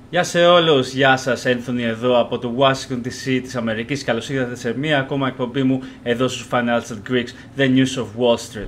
Γεια σε όλους, γεια σας, Anthony εδώ από το Washington DC της Αμερικής. Καλώς ήρθατε σε μία ακόμα εκπομπή μου εδώ στους Financial Greeks, The News of Wall Street.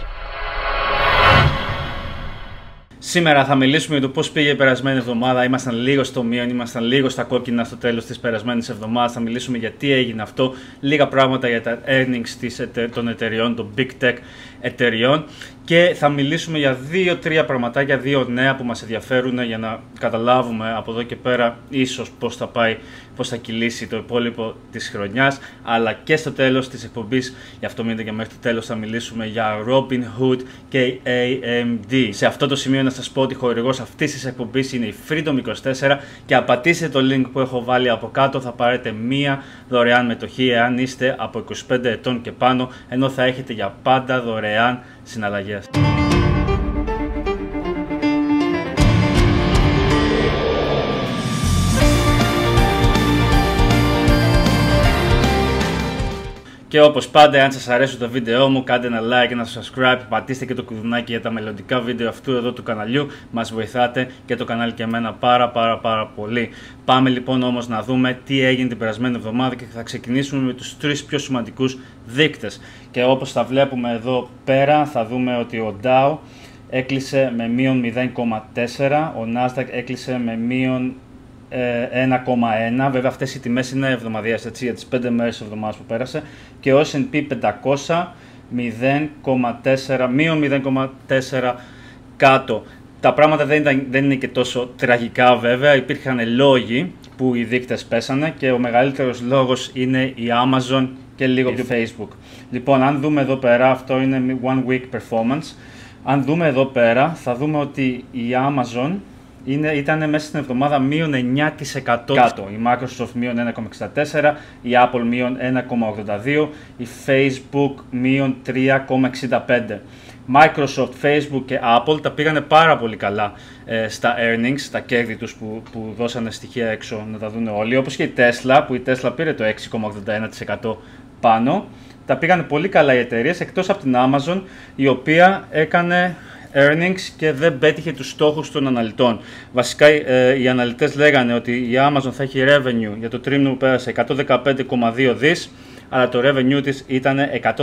Σήμερα θα μιλήσουμε για το πώς πήγε η περασμένη εβδομάδα. Ήμασταν λίγο στο μείον, ήμασταν λίγο στα κόκκινα στο τέλος της περασμένης εβδομάδας. Θα μιλήσουμε για τι έγινε αυτό, λίγα πράγματα για τα earnings των εταιριών, των big tech εταιριών. Και θα μιλήσουμε για 2-3 πραγματάκια, 2 νέα που μας ενδιαφέρουν για να καταλάβουμε από εδώ και πέρα ίσως πώς θα πάει, πώς θα κυλήσει το υπόλοιπο της χρονιάς. Αλλά και στο τέλος της εκπομπής, γι' αυτό μείνετε και μέχρι το τέλος, θα μιλήσουμε για Robinhood και AMD. Σε αυτό το σημείο να σας πω ότι χορηγός αυτής της εκπομπής είναι η Freedom24 και απατήστε το link που έχω βάλει από κάτω, θα πάρετε μία δωρεάν μετοχή εάν είστε από 25 ετών και πάνω, ενώ θα έχετε για πάντα δωρεάν συναλλαγές. Και όπως πάντα, αν σας αρέσει το βίντεο μου, κάντε ένα like, ένα subscribe, πατήστε και το κουδουνάκι για τα μελλοντικά βίντεο αυτού εδώ του καναλιού. Μας βοηθάτε και το κανάλι και εμένα πάρα πολύ. Πάμε λοιπόν όμως να δούμε τι έγινε την περασμένη εβδομάδα και θα ξεκινήσουμε με τους 3 πιο σημαντικούς δείκτες. Και όπως θα βλέπουμε εδώ πέρα, θα δούμε ότι ο Dow έκλεισε με μείον 0,4, ο Nasdaq έκλεισε με μείον 1,1. Βέβαια αυτές οι τιμές είναι εβδομαδιαίες, έτσι, για τις 5 μέρες της εβδομάδας που πέρασε. Και ο S&P 500 0,4, μείον 0,4 κάτω. Τα πράγματα δεν είναι και τόσο τραγικά βέβαια, υπήρχαν λόγοι που οι δείκτες πέσανε και ο μεγαλύτερος λόγος είναι η Amazon και λίγο το Facebook. Λοιπόν, αν δούμε εδώ πέρα, αυτό είναι one week performance. Αν δούμε εδώ πέρα, θα δούμε ότι η Amazon ήταν μέσα στην εβδομάδα μείον 9% κάτω. Η Microsoft μείον 1,64, η Apple μείον 1,82, η Facebook μείον 3,65. Microsoft, Facebook και Apple τα πήγανε πάρα πολύ καλά στα earnings, στα κέρδη τους που δώσανε στοιχεία έξω να τα δουν όλοι. Όπως και η Tesla, που η Tesla πήρε το 6,81% πάνω. Τα πήγανε πολύ καλά οι εταιρείες, εκτός από την Amazon, η οποία έκανε earnings και δεν πέτυχε τους στόχους των αναλυτών. Βασικά οι αναλυτές λέγανε ότι η Amazon θα έχει revenue για το τρίμηνο που πέρασε 115,2 δις, αλλά το revenue της ήταν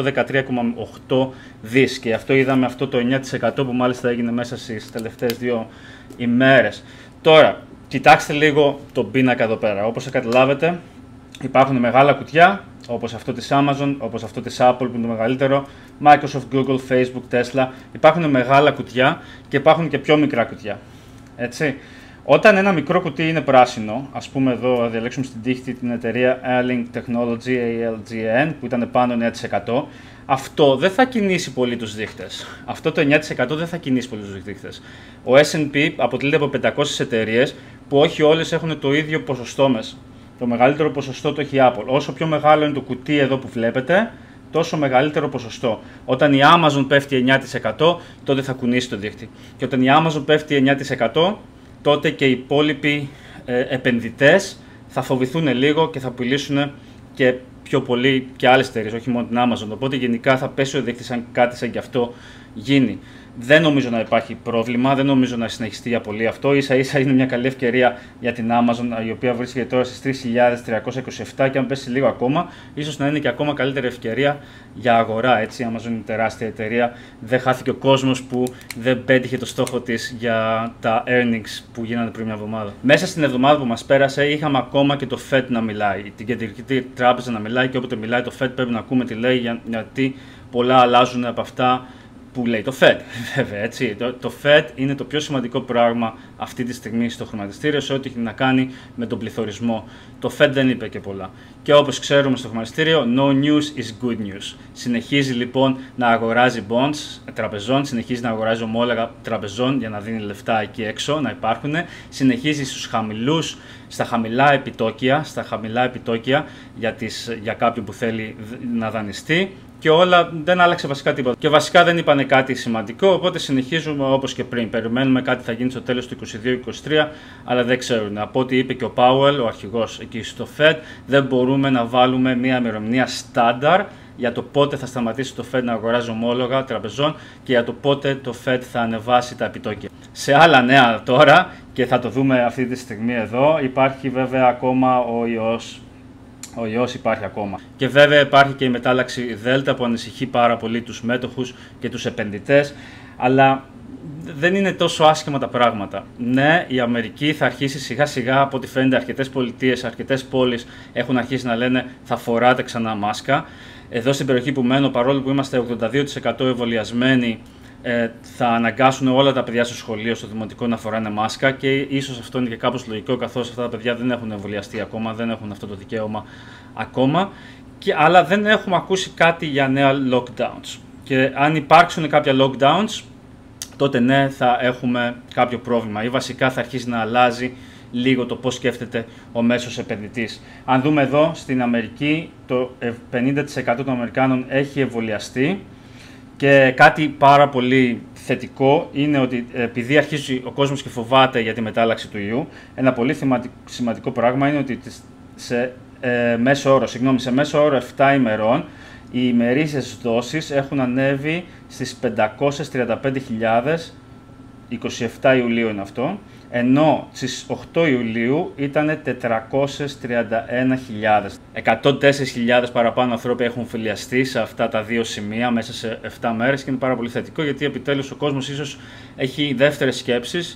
113,8 δις και αυτό είδαμε αυτό το 9% που μάλιστα έγινε μέσα στις τελευταίες 2 ημέρες. Τώρα, κοιτάξτε λίγο τον πίνακα εδώ πέρα. Όπως θα καταλάβετε, υπάρχουν μεγάλα κουτιά, όπως αυτό της Amazon, όπως αυτό της Apple που είναι το μεγαλύτερο, Microsoft, Google, Facebook, Tesla. Υπάρχουν μεγάλα κουτιά και υπάρχουν και πιο μικρά κουτιά. Έτσι. Όταν ένα μικρό κουτί είναι πράσινο, ας πούμε εδώ θα διαλέξουμε στην τύχη την εταιρεία Airlink Technology, ALGN, που ήταν πάνω 9%, αυτό δεν θα κινήσει πολύ τους δείχτες. Αυτό το 9% δεν θα κινήσει πολύ τους δείχτες. Ο S&P αποτελείται από 500 εταιρείες που όχι όλες έχουν το ίδιο ποσοστό μέσα. Το μεγαλύτερο ποσοστό το έχει η Apple. Όσο πιο μεγάλο είναι το κουτί εδώ που βλέπετε, τόσο μεγαλύτερο ποσοστό. Όταν η Amazon πέφτει 9%, τότε θα κουνήσει το δείκτη. Και όταν η Amazon πέφτει 9%, τότε και οι υπόλοιποι επενδυτές θα φοβηθούν λίγο και θα πουλήσουν και πιο πολύ και άλλες εταιρείες, όχι μόνο την Amazon. Οπότε γενικά θα πέσει ο δείκτης αν κάτι σαν και αυτό γίνει. Δεν νομίζω να υπάρχει πρόβλημα, δεν νομίζω να συνεχιστεί για πολύ αυτό. Ίσα ίσα είναι μια καλή ευκαιρία για την Amazon, η οποία βρίσκεται τώρα στις 3.327 και αν πέσει λίγο ακόμα, ίσως να είναι και ακόμα καλύτερη ευκαιρία για αγορά. Έτσι, η Amazon είναι τεράστια εταιρεία, δεν χάθηκε ο κόσμος που δεν πέτυχε το στόχο της για τα earnings που γίνανε πριν μια εβδομάδα. Μέσα στην εβδομάδα που μας πέρασε είχαμε ακόμα και το Fed να μιλάει, την κεντρική τράπεζα να μιλάει και όποτε μιλάει το Fed πρέπει να ακούμε τι λέει, γιατί πολλά αλλάζουν από αυτά που λέει το Fed. Βέβαια, έτσι. Το Fed είναι το πιο σημαντικό πράγμα αυτή τη στιγμή στο χρηματιστήριο σε ό,τι έχει να κάνει με τον πληθωρισμό. Το Fed δεν είπε και πολλά. Και όπως ξέρουμε στο χρηματιστήριο, no news is good news. Συνεχίζει λοιπόν να αγοράζει bonds τραπεζών, συνεχίζει να αγοράζει ομόλογα τραπεζών για να δίνει λεφτά εκεί έξω, να υπάρχουν. Συνεχίζει στα χαμηλά επιτόκια για κάποιον που θέλει να δανειστεί. Και όλα δεν άλλαξε βασικά τίποτα. Και βασικά δεν είπανε κάτι σημαντικό, οπότε συνεχίζουμε όπως και πριν. Περιμένουμε κάτι θα γίνει στο τέλος του 2022-2023, αλλά δεν ξέρουν. Από ό,τι είπε και ο Powell, ο αρχηγός εκεί στο Fed, δεν μπορούμε να βάλουμε μια ημερομηνία στάνταρ για το πότε θα σταματήσει το Fed να αγοράζει ομόλογα τραπεζών και για το πότε το Fed θα ανεβάσει τα επιτόκια. Σε άλλα νέα τώρα, και και θα το δούμε αυτή τη στιγμή εδώ. Υπάρχει βέβαια ακόμα ο ιός. Ο ιός υπάρχει ακόμα. Και βέβαια υπάρχει και η μετάλλαξη Δέλτα που ανησυχεί πάρα πολύ τους μέτοχους και τους επενδυτές, αλλά δεν είναι τόσο άσχημα τα πράγματα. Ναι, η Αμερική θα αρχίσει σιγά σιγά, από ό,τι φαίνεται, αρκετές πολιτείες, αρκετές πόλεις έχουν αρχίσει να λένε θα φοράτε ξανά μάσκα. Εδώ στην περιοχή που μένω, παρόλο που είμαστε 82% εμβολιασμένοι, θα αναγκάσουν όλα τα παιδιά στο σχολείο, στο δημοτικό, να φοράνε μάσκα και ίσως αυτό είναι και κάπως λογικό, καθώς αυτά τα παιδιά δεν έχουν εμβολιαστεί ακόμα, δεν έχουν αυτό το δικαίωμα ακόμα, αλλά δεν έχουμε ακούσει κάτι για νέα lockdowns. Και αν υπάρξουν κάποια lockdowns, τότε ναι, θα έχουμε κάποιο πρόβλημα ή βασικά θα αρχίσει να αλλάζει λίγο το πώς σκέφτεται ο μέσος επενδυτής. Αν δούμε εδώ στην Αμερική, το 50% των Αμερικάνων έχει εμβολιαστεί. Και κάτι πάρα πολύ θετικό είναι ότι επειδή αρχίζει ο κόσμος και φοβάται για τη μετάλλαξη του ιού, ένα πολύ σημαντικό πράγμα είναι ότι σε μέσο όρο 7 ημερών οι ημερήσιες δόσεις έχουν ανέβει στις 535.000, 27 Ιουλίου είναι αυτό, ενώ στις 8 Ιουλίου ήταν 431.000. 104.000 παραπάνω ανθρώποι έχουν εμβολιαστεί σε αυτά τα δύο σημεία μέσα σε 7 μέρες και είναι πάρα πολύ θετικό, γιατί επιτέλους ο κόσμος ίσως έχει δεύτερες σκέψεις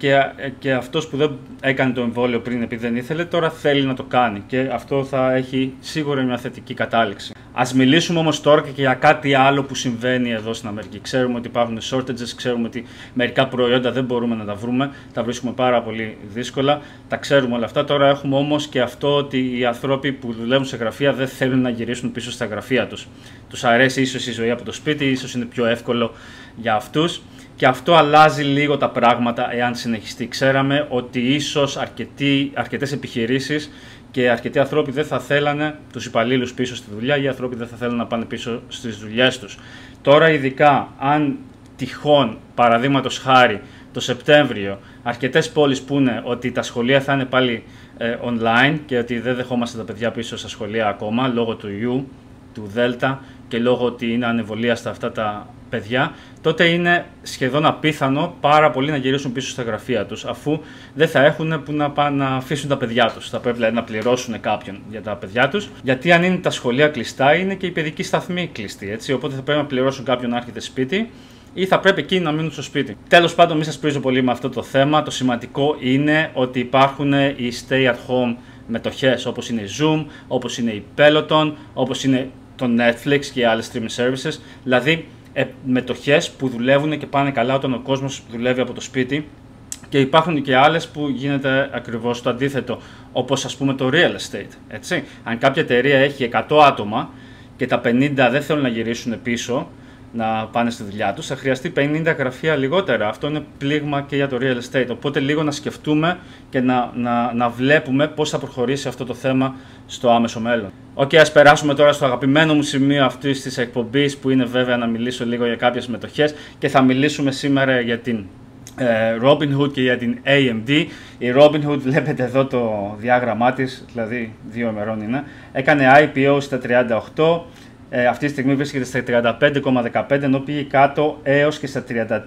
και αυτός που δεν έκανε το εμβόλιο πριν επειδή δεν ήθελε, τώρα θέλει να το κάνει και αυτό θα έχει σίγουρα μια θετική κατάληξη. Ας μιλήσουμε όμως τώρα και για κάτι άλλο που συμβαίνει εδώ στην Αμερική. Ξέρουμε ότι υπάρχουν shortages, ξέρουμε ότι μερικά προϊόντα δεν μπορούμε να τα βρούμε, τα βρίσκουμε πάρα πολύ δύσκολα, τα ξέρουμε όλα αυτά. Τώρα έχουμε όμως και αυτό ότι οι άνθρωποι που δουλεύουν σε γραφεία δεν θέλουν να γυρίσουν πίσω στα γραφεία τους. Τους αρέσει ίσως η ζωή από το σπίτι, ίσως είναι πιο εύκολο για αυτούς. Και αυτό αλλάζει λίγο τα πράγματα εάν συνεχιστεί. Ξέραμε ότι ίσως αρκετές επιχειρήσεις και αρκετοί άνθρωποι δεν θα θέλανε τους υπαλλήλους πίσω στη δουλειά ή οι άνθρωποι δεν θα θέλουν να πάνε πίσω στις δουλειές τους. Τώρα ειδικά αν τυχόν, παραδείγματος χάρη, το Σεπτέμβριο αρκετές πόλεις πούνε ότι τα σχολεία θα είναι πάλι online και ότι δεν δεχόμαστε τα παιδιά πίσω στα σχολεία ακόμα λόγω του ιού, του Δέλτα και λόγω ότι είναι ανεμβολίαστα αυτά τα παιδιά, τότε είναι σχεδόν απίθανο πάρα πολλοί να γυρίσουν πίσω στα γραφεία τους, αφού δεν θα έχουν που να αφήσουν τα παιδιά τους. Θα πρέπει δηλαδή να πληρώσουν κάποιον για τα παιδιά τους, γιατί αν είναι τα σχολεία κλειστά, είναι και η παιδική σταθμή κλειστή. Έτσι, οπότε θα πρέπει να πληρώσουν κάποιον να έρχεται σπίτι ή θα πρέπει εκείνοι να μείνουν στο σπίτι. Τέλος πάντων, μην σας πρίζω πολύ με αυτό το θέμα. Το σημαντικό είναι ότι υπάρχουν οι stay at home μετοχές, όπως είναι η Zoom, όπως είναι η Peloton, όπως είναι το Netflix και οι άλλες streaming services, δηλαδή μετοχές που δουλεύουν και πάνε καλά όταν ο κόσμος δουλεύει από το σπίτι, και υπάρχουν και άλλες που γίνεται ακριβώς το αντίθετο, όπως ας πούμε το real estate. Έτσι. Αν κάποια εταιρεία έχει 100 άτομα και τα 50 δεν θέλουν να γυρίσουν πίσω να πάνε στη δουλειά τους, θα χρειαστεί 50 γραφεία λιγότερα. Αυτό είναι πλήγμα και για το real estate. Οπότε λίγο να σκεφτούμε και να βλέπουμε πώς θα προχωρήσει αυτό το θέμα στο άμεσο μέλλον. Ας περάσουμε τώρα στο αγαπημένο μου σημείο αυτής της εκπομπής, που είναι βέβαια να μιλήσω λίγο για κάποιες μετοχές, και θα μιλήσουμε σήμερα για την Robinhood και για την AMD. Η Robinhood, βλέπετε εδώ το διάγραμμά της, δηλαδή 2 ημερών είναι, έκανε IPO στα 38, αυτή τη στιγμή βρίσκεται στα 35,15, ενώ πήγε κάτω έως και στα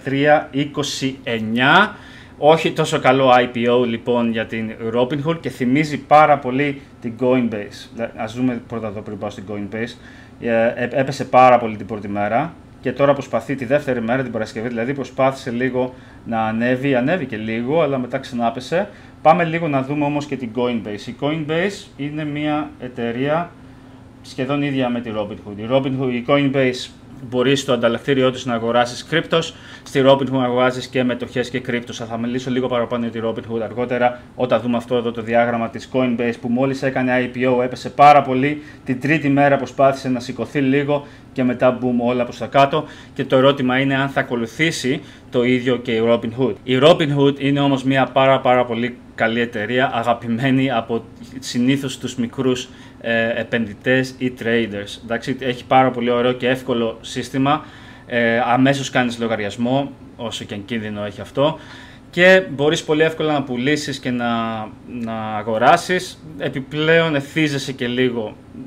33,29. Όχι τόσο καλό IPO λοιπόν για την Robinhood και θυμίζει πάρα πολύ την Coinbase. Ας δούμε πρώτα εδώ πριν πάω στην Coinbase. Έπεσε πάρα πολύ την πρώτη μέρα και τώρα προσπαθεί τη δεύτερη μέρα, την Παρασκευή, δηλαδή προσπάθησε λίγο να ανέβηκε λίγο, αλλά μετά ξανάπεσε. Πάμε λίγο να δούμε όμως και την Coinbase. Η Coinbase είναι μια εταιρεία σχεδόν ίδια με τη Robinhood. Η Coinbase μπορεί στο ανταλλακτήριό της να αγοράσεις κρύπτος, στη Robinhood να αγοράζεις και μετοχές και κρύπτος. Θα μιλήσω λίγο παραπάνω για τη Robinhood αργότερα, όταν δούμε αυτό εδώ το διάγραμμα της Coinbase που μόλις έκανε IPO, έπεσε πάρα πολύ. Την τρίτη μέρα προσπάθησε να σηκωθεί λίγο και μετά boom, όλα προς τα κάτω. Και το ερώτημα είναι αν θα ακολουθήσει το ίδιο και η Robinhood. Η Robinhood είναι όμως μια πάρα πολύ καλή εταιρεία, αγαπημένη από συνήθως τους μικρούς επενδυτές ή traders. Εντάξει, έχει πάρα πολύ ωραίο και εύκολο σύστημα, αμέσως κάνεις λογαριασμό, όσο και αν κίνδυνο έχει αυτό, και μπορείς πολύ εύκολα να πουλήσεις και να αγοράσεις. Επιπλέον εθίζεσαι και λίγο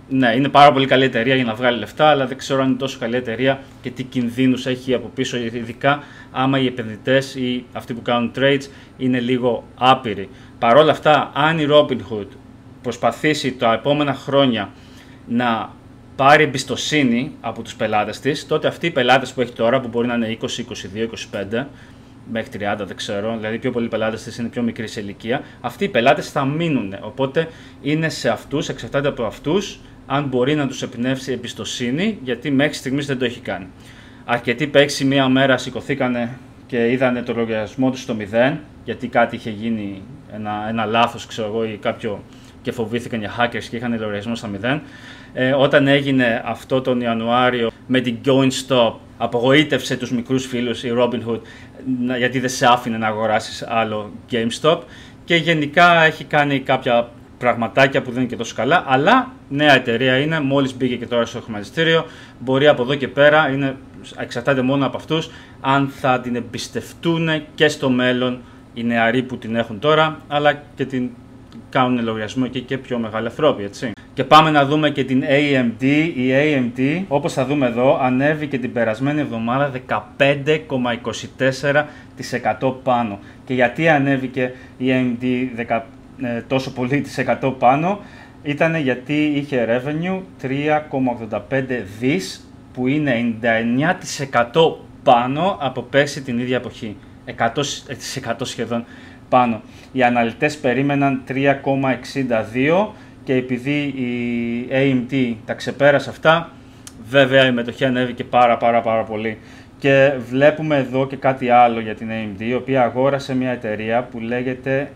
Ναι, είναι πάρα πολύ καλή εταιρεία για να βγάλει λεφτά, αλλά δεν ξέρω αν είναι τόσο καλή εταιρεία και τι κινδύνους έχει από πίσω, ειδικά άμα οι επενδυτές ή αυτοί που κάνουν trades είναι λίγο άπειροι. Παρ' όλα αυτά, αν η Robinhood προσπαθήσει τα επόμενα χρόνια να πάρει εμπιστοσύνη από τους πελάτες της, τότε αυτοί οι πελάτες που έχει τώρα, που μπορεί να είναι 20, 22, 25, μέχρι 30 δεν ξέρω, δηλαδή πιο πολλοί πελάτες της είναι πιο μικροί σε ηλικία, αυτοί οι πελάτες θα μείνουν. Οπότε είναι σε αυτούς, εξαρτάται από αυτούς, αν μπορεί να τους εμπνεύσει εμπιστοσύνη, γιατί μέχρι στιγμής δεν το έχει κάνει. Αρκετοί παίξει μία μέρα σηκωθήκανε και είδανε το λογαριασμό τους στο 0, γιατί κάτι είχε γίνει, ένα λάθος ξέρω εγώ ή κάποιο, και φοβήθηκαν για hackers και είχαν λογαριασμό στα 0. Όταν έγινε αυτό τον Ιανουάριο με την GoinStop, απογοήτευσε τους μικρούς φίλους η Robinhood, γιατί δεν σε άφηνε να αγοράσεις άλλο GameStop, και γενικά έχει κάνει κάποια πραγματάκια που δεν είναι και τόσο καλά, αλλά νέα εταιρεία είναι, μόλις μπήκε και τώρα στο χρηματιστήριο, μπορεί από εδώ και πέρα, εξαρτάται μόνο από αυτούς, αν θα την εμπιστευτούν και στο μέλλον οι νεαροί που την έχουν τώρα, αλλά και την κάνουν λογαριασμό και πιο μεγάλοι ανθρώποι, έτσι. Και πάμε να δούμε και την AMD. Η AMD, όπως θα δούμε εδώ, ανέβηκε την περασμένη εβδομάδα 15,24% πάνω. Και γιατί ανέβηκε η AMD τόσο πολύ της 100 πάνω? Ήταν γιατί είχε revenue 3,85 δις, που είναι 99% πάνω από πέρσι την ίδια εποχή. 100% σχεδόν πάνω. Οι αναλυτές περίμεναν 3,62 και επειδή η AMD τα ξεπέρασε αυτά, βέβαια η μετοχή ανέβηκε πάρα πολύ. Και βλέπουμε εδώ και κάτι άλλο για την AMD, η οποία αγόρασε μια εταιρεία που λέγεται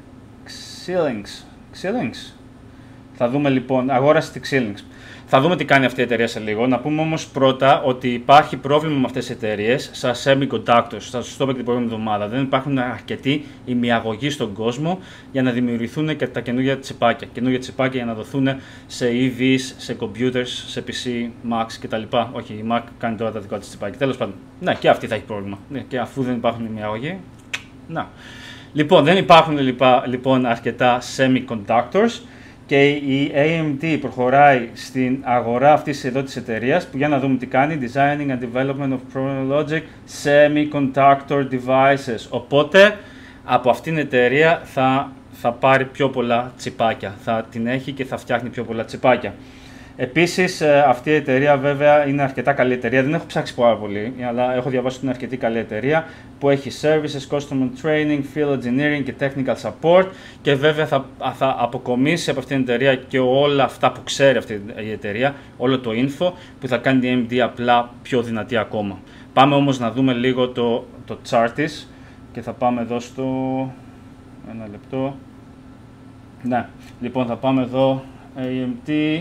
Xilinx. Θα δούμε λοιπόν, αγόρασε τη Xilinx. Θα δούμε τι κάνει αυτή η εταιρεία σε λίγο. Να πούμε όμως πρώτα ότι υπάρχει πρόβλημα με αυτές τις εταιρείες σαν semiconductors. Θα σας το είπα και την προηγούμενη εβδομάδα. Δεν υπάρχουν αρκετοί ημιαγωγοί στον κόσμο για να δημιουργηθούν και τα καινούργια τσιπάκια. Καινούργια τσιπάκια για να δοθούν σε EVs, σε computers, σε PC, Macs κτλ. Όχι, η Mac κάνει τώρα τα δικά της τσιπάκια. Τέλος πάντων. Ναι, και αυτή θα έχει πρόβλημα. Ναι, και αφού δεν υπάρχουν ημιαγωγοί. Να. Λοιπόν, δεν υπάρχουν λοιπόν αρκετά semiconductors. Και η AMD προχωράει στην αγορά αυτής εδώ της εταιρείας, που για να δούμε τι κάνει, Designing and Development of Programmable Logic Semiconductor Devices. Οπότε από αυτήν την εταιρεία θα πάρει πιο πολλά τσιπάκια, θα την έχει και θα φτιάχνει πιο πολλά τσιπάκια. Επίσης αυτή η εταιρεία βέβαια είναι αρκετά καλή εταιρεία, δεν έχω ψάξει πάρα πολύ, αλλά έχω διαβάσει ότι είναι αρκετή καλή εταιρεία που έχει services, customer training, field engineering και technical support, και βέβαια θα αποκομίσει από αυτήν την εταιρεία και όλα αυτά που ξέρει αυτή η εταιρεία, όλο το info που θα κάνει την AMD απλά πιο δυνατή ακόμα. Πάμε όμως να δούμε λίγο το chart της και θα πάμε εδώ στο... ένα λεπτό. Ναι, λοιπόν θα πάμε εδώ AMD.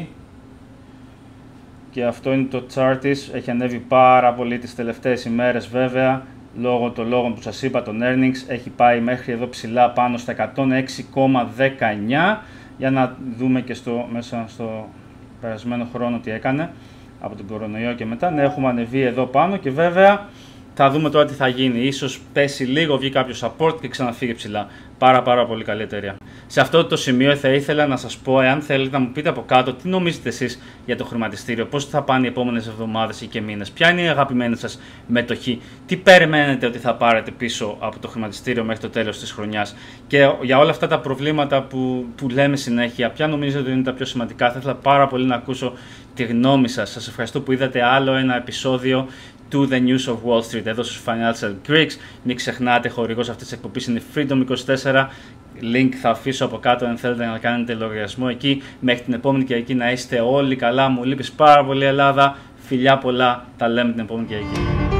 Και αυτό είναι το chart της, έχει ανέβει πάρα πολύ τις τελευταίες ημέρες βέβαια, λόγω των λόγων που σας είπα, των earnings, έχει πάει μέχρι εδώ ψηλά πάνω στα 106,19, για να δούμε και μέσα στο περασμένο χρόνο τι έκανε, από τον κορονοϊό και μετά. Ναι, έχουμε ανεβεί εδώ πάνω και βέβαια θα δούμε τώρα τι θα γίνει, ίσως πέσει λίγο, βγει κάποιο support και ξαναφύγει ψηλά. Πάρα πολύ καλή εταιρεία. Σε αυτό το σημείο θα ήθελα να σας πω, εάν θέλετε να μου πείτε από κάτω τι νομίζετε εσείς για το χρηματιστήριο, πώς θα πάνε οι επόμενες εβδομάδες ή και μήνες, ποια είναι η αγαπημένη σας μετοχή, τι περιμένετε ότι θα πάρετε πίσω από το χρηματιστήριο μέχρι το τέλος της χρονιάς, και για όλα αυτά τα προβλήματα που λέμε συνέχεια, ποια νομίζετε ότι είναι τα πιο σημαντικά. Θα ήθελα πάρα πολύ να ακούσω τη γνώμη σας. Σας ευχαριστώ που είδατε άλλο ένα επεισόδιο to the News of Wall Street εδώ στους Financial Greeks. Μην ξεχνάτε, χορηγός αυτής της εκπομπής είναι Freedom24. Link θα αφήσω από κάτω αν θέλετε να κάνετε λογαριασμό εκεί. Μέχρι την επόμενη Κυριακή να είστε όλοι καλά. Μου λείπεις πάρα πολύ, Ελλάδα. Φιλιά πολλά. Τα λέμε την επόμενη Κυριακή.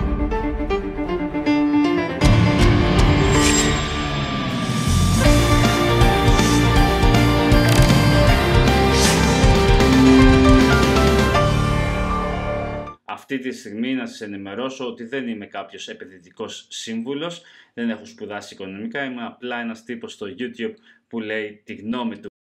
Αυτή τη στιγμή να σας ενημερώσω ότι δεν είμαι κάποιος επενδυτικός σύμβουλος, δεν έχω σπουδάσει οικονομικά, είμαι απλά ένας τύπος στο YouTube που λέει τη γνώμη του.